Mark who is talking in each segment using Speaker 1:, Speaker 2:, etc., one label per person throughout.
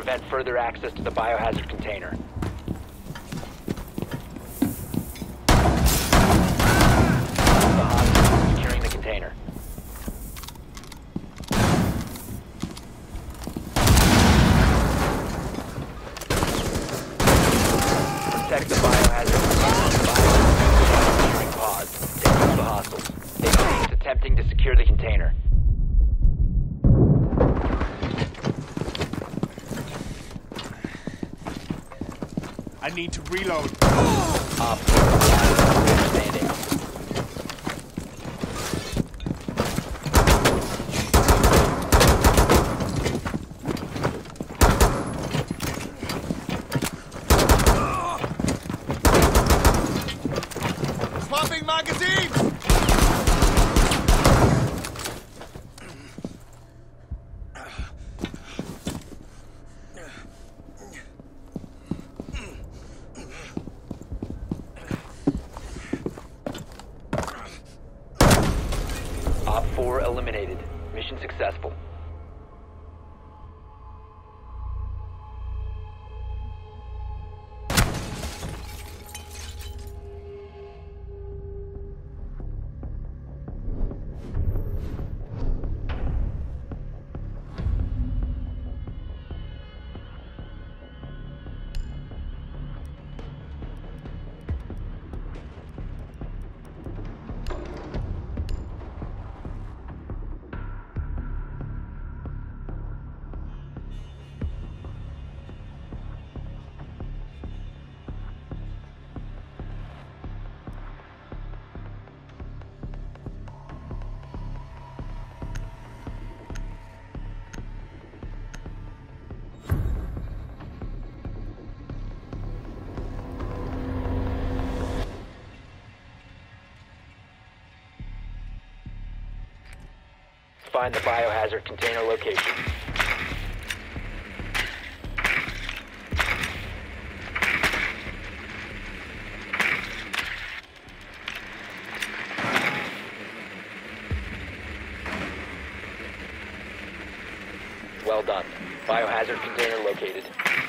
Speaker 1: prevent further access to the biohazard container. The hostage is securing the container. Protect the biohazard container. Securing pods. Take the hostiles. They ceased attempting to secure the container.
Speaker 2: I need to reload.
Speaker 1: Op 4 standing.
Speaker 2: Swapping magazines!
Speaker 1: Op 4 eliminated. Mission successful. Find the biohazard container location. Well done. Biohazard container located.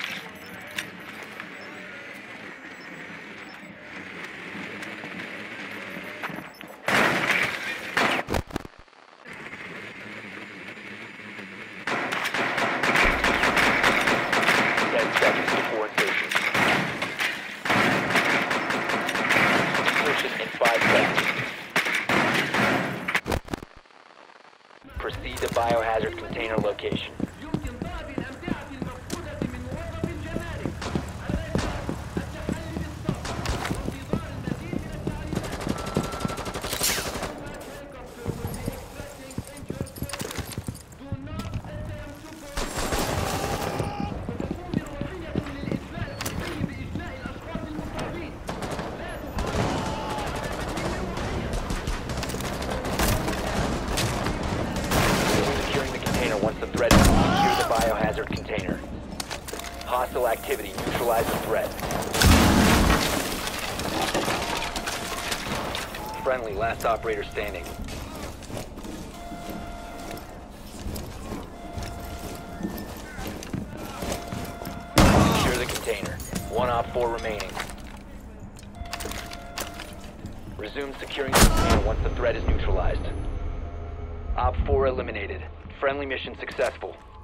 Speaker 1: Proceed to biohazard container location. Once the threat is secure the biohazard container. Hostile activity. Neutralize the threat. Friendly, last operator standing. Secure the container. One Op 4 remaining. Resume securing the container once the threat is neutralized. Op 4 eliminated. Friendly mission successful.